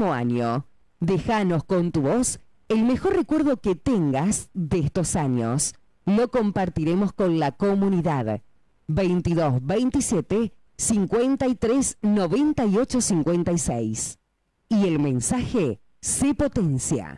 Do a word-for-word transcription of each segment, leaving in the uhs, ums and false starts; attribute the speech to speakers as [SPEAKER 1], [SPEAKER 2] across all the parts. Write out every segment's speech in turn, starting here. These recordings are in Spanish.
[SPEAKER 1] próximo año. Déjanos con tu voz el mejor recuerdo que tengas de estos años. Lo compartiremos con la comunidad. veintidós veintisiete cincuenta y tres noventa y ocho cincuenta y seis. Y el mensaje se potencia.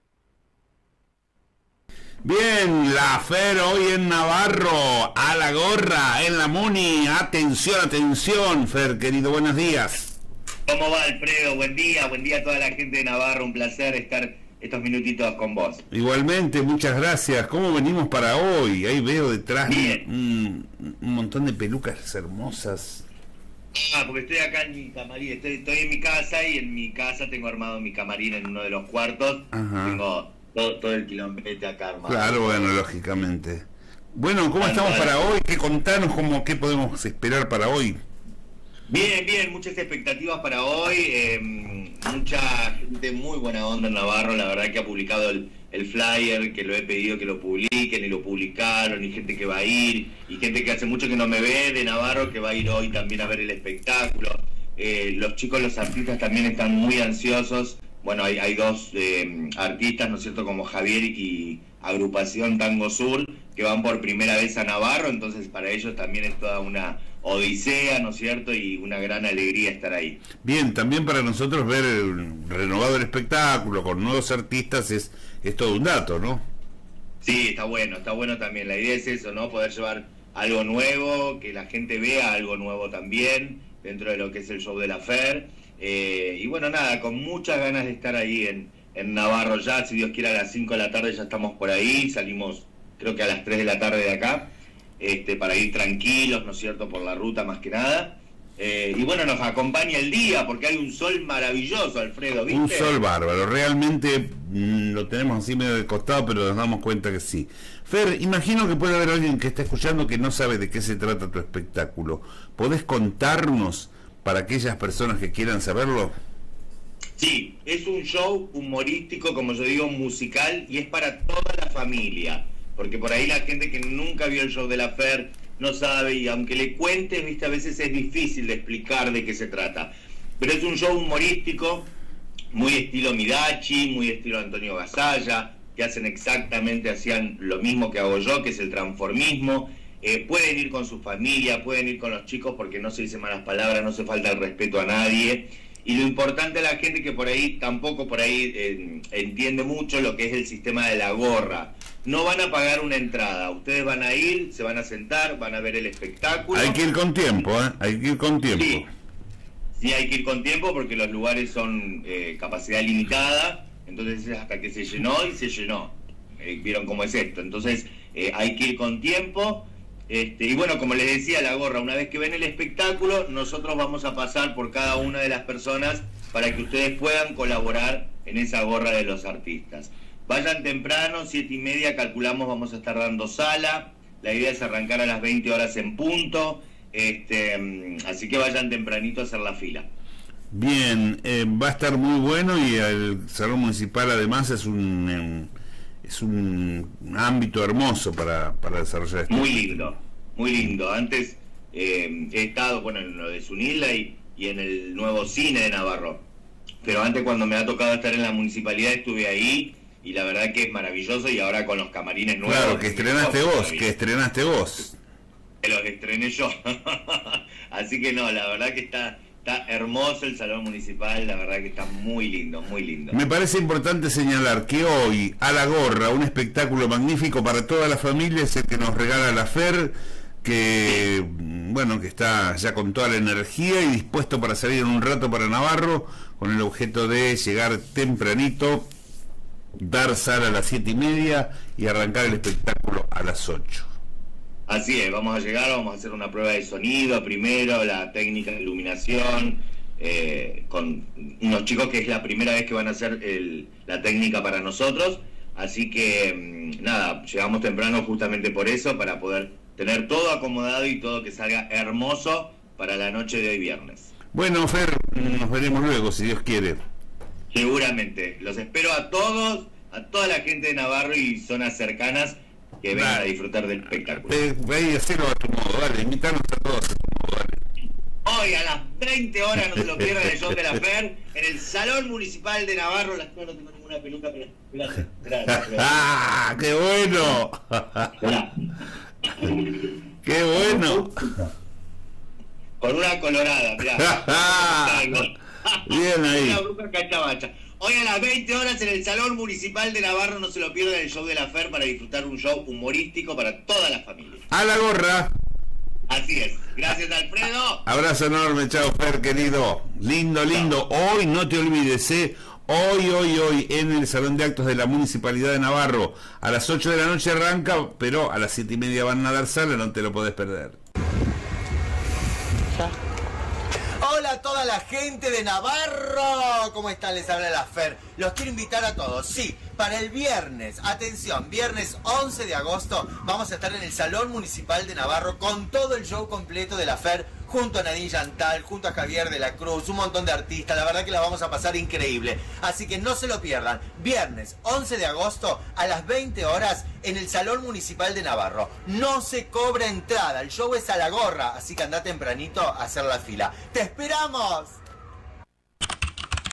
[SPEAKER 2] Bien, la Fer hoy en Navarro, a la gorra, en la Muni. Atención, atención, Fer, querido, buenos días.
[SPEAKER 3] ¿Cómo va, Alfredo? Buen día, buen día a toda la gente de Navarro. Un placer estar estos minutitos con vos.
[SPEAKER 2] Igualmente, muchas gracias. ¿Cómo venimos para hoy? Ahí veo detrás un, un montón de pelucas hermosas.
[SPEAKER 3] Ah, porque estoy acá en mi camarín, estoy, estoy en mi casa y en mi casa tengo armado mi camarín en uno de los cuartos. Ajá. Tengo todo, todo el kilómetro acá armado.
[SPEAKER 2] Claro, bueno, lógicamente. Bueno, ¿cómo estamos para hoy? ¿Qué contanos? Cómo, ¿Qué podemos esperar para hoy?
[SPEAKER 3] Bien, bien, muchas expectativas para hoy, eh, mucha gente muy buena onda en Navarro, la verdad que ha publicado el, el flyer, que lo he pedido que lo publiquen y lo publicaron, y gente que va a ir, y gente que hace mucho que no me ve de Navarro que va a ir hoy también a ver el espectáculo. Eh, los chicos, los artistas también están muy ansiosos. Bueno, hay, hay dos eh, artistas, ¿no es cierto?, como Javier y Agrupación Tango Sur, que van por primera vez a Navarro, entonces para ellos también es toda una odisea, ¿no es cierto?, y una gran alegría estar ahí.
[SPEAKER 2] Bien, también para nosotros ver el renovado el espectáculo con nuevos artistas es, es todo un dato, ¿no?
[SPEAKER 3] Sí, está bueno, está bueno también. La idea es eso, ¿no?, poder llevar algo nuevo, que la gente vea algo nuevo también dentro de lo que es el show de la Fer. Eh, y bueno, nada, con muchas ganas de estar ahí en, en Navarro ya, si Dios quiere a las cinco de la tarde ya estamos por ahí, salimos creo que a las tres de la tarde de acá, este, para ir tranquilos, ¿no es cierto?, por la ruta más que nada. Eh, y bueno, nos acompaña el día porque hay un sol maravilloso, Alfredo, ¿viste?
[SPEAKER 2] Un sol bárbaro, realmente mmm, lo tenemos así medio de costado, pero nos damos cuenta que sí. Fer, imagino que puede haber alguien que está escuchando que no sabe de qué se trata tu espectáculo. ¿Podés contarnos para aquellas personas que quieran saberlo?
[SPEAKER 3] Sí, es un show humorístico, como yo digo, musical, y es para toda la familia, porque por ahí la gente que nunca vio el show de la Fer no sabe, y aunque le cuentes, viste, a veces es difícil de explicar de qué se trata. Pero es un show humorístico, muy estilo Midachi, muy estilo Antonio Gasalla, que hacen exactamente, hacían lo mismo que hago yo, que es el transformismo. Eh, pueden ir con su familia, pueden ir con los chicos, porque no se dicen malas palabras, no se falta el respeto a nadie. Y lo importante a la gente que por ahí tampoco por ahí eh, entiende mucho lo que es el sistema de la gorra. No van a pagar una entrada, ustedes van a ir, se van a sentar, van a ver el espectáculo.
[SPEAKER 2] Hay que ir con tiempo, ¿eh? Hay que ir con tiempo.
[SPEAKER 3] Sí, sí hay que ir con tiempo porque los lugares son eh, capacidad limitada, entonces es hasta que se llenó y se llenó. Eh, ¿Vieron cómo es esto? Entonces eh, hay que ir con tiempo. Este, y bueno, como les decía, la gorra, una vez que ven el espectáculo, nosotros vamos a pasar por cada una de las personas para que ustedes puedan colaborar en esa gorra de los artistas. Vayan temprano, siete y media, calculamos, vamos a estar dando sala. La idea es arrancar a las veinte horas en punto, este, así que vayan tempranito a hacer la fila.
[SPEAKER 2] Bien, eh, va a estar muy bueno y el Salón Municipal además es un... Eh, es un ámbito hermoso para, para desarrollar esto.
[SPEAKER 3] Muy lindo, muy lindo. Antes eh, he estado, bueno, en lo de Zunilda y, y en el nuevo cine de Navarro. Pero antes, cuando me ha tocado estar en la municipalidad, estuve ahí y la verdad que es maravilloso. Y ahora con los camarines nuevos.
[SPEAKER 2] Claro, que estrenaste vos, que estrenaste vos.
[SPEAKER 3] Que los estrené yo. Así que no, la verdad que está... Está hermoso el Salón Municipal, la verdad que está muy lindo, muy lindo.
[SPEAKER 2] Me parece importante señalar que hoy, a la gorra, un espectáculo magnífico para toda la familia, es el que nos regala la Fer, que, sí, bueno, que está ya con toda la energía y dispuesto para salir en un rato para Navarro, con el objeto de llegar tempranito, dar sala a las siete y media y arrancar el espectáculo a las ocho.
[SPEAKER 3] Así es, vamos a llegar, vamos a hacer una prueba de sonido primero, la técnica de iluminación, eh, con unos chicos que es la primera vez que van a hacer el, la técnica para nosotros, así que nada, llegamos temprano justamente por eso, para poder tener todo acomodado y todo que salga hermoso para la noche de hoy viernes.
[SPEAKER 2] Bueno, Fer, nos veremos luego, si Dios quiere.
[SPEAKER 3] Seguramente, los espero a todos, a toda la gente de Navarro y zonas cercanas, que vengan a disfrutar del espectáculo.
[SPEAKER 2] Eh, ve y hacelo a tu modo, dale, invítanos a todos a tu modo, dale.
[SPEAKER 3] hoy a las veinte horas, no se lo pierdan, el show de la Fer, en el Salón Municipal de Navarro. Las no tengo ninguna peluca, pero gracias, gracias, gracias.
[SPEAKER 2] ¡Ah, qué bueno! ¡Qué bueno!
[SPEAKER 3] Con una colorada, mirá.
[SPEAKER 2] Bien ahí.
[SPEAKER 3] Una bruja cachabacha. Hoy a las veinte horas en el Salón Municipal de Navarro, no se lo pierdan, el show de la Fer, para disfrutar un show humorístico para toda la familia.
[SPEAKER 2] A la gorra.
[SPEAKER 3] Así es. Gracias, Alfredo.
[SPEAKER 2] Abrazo enorme, chao Fer, querido. Lindo, lindo. Hoy no te olvides, ¿eh? Hoy, hoy, hoy, en el Salón de Actos de la Municipalidad de Navarro. A las ocho de la noche arranca, pero a las siete y media van a dar sala, no te lo podés perder.
[SPEAKER 4] Hola a toda la gente de Navarro, ¿cómo están? Les habla la Fer. Los quiero invitar a todos, sí, para el viernes, atención, viernes once de agosto vamos a estar en el Salón Municipal de Navarro con todo el show completo de la Fer, junto a Nadine Yantal, junto a Javier de la Cruz, un montón de artistas, la verdad que la vamos a pasar increíble, así que no se lo pierdan, viernes once de agosto a las veinte horas en el Salón Municipal de Navarro, no se cobra entrada, el show es a la gorra, así que anda tempranito a hacer la fila, ¡te esperamos!